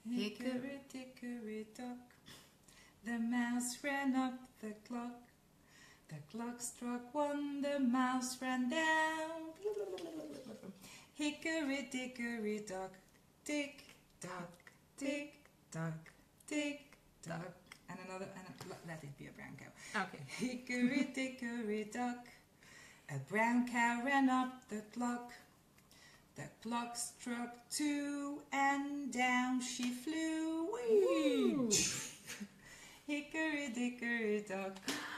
Hickory dickory dock, the mouse ran up the clock. The clock struck one, the mouse ran down. Hickory dickory dock, tick tock, tick tock, tick tock. And another, let it be a brown cow. Okay. Hickory dickory dock, a brown cow ran up the clock. The clock struck 2 and down she flew. Whee! Hickory dickory dock.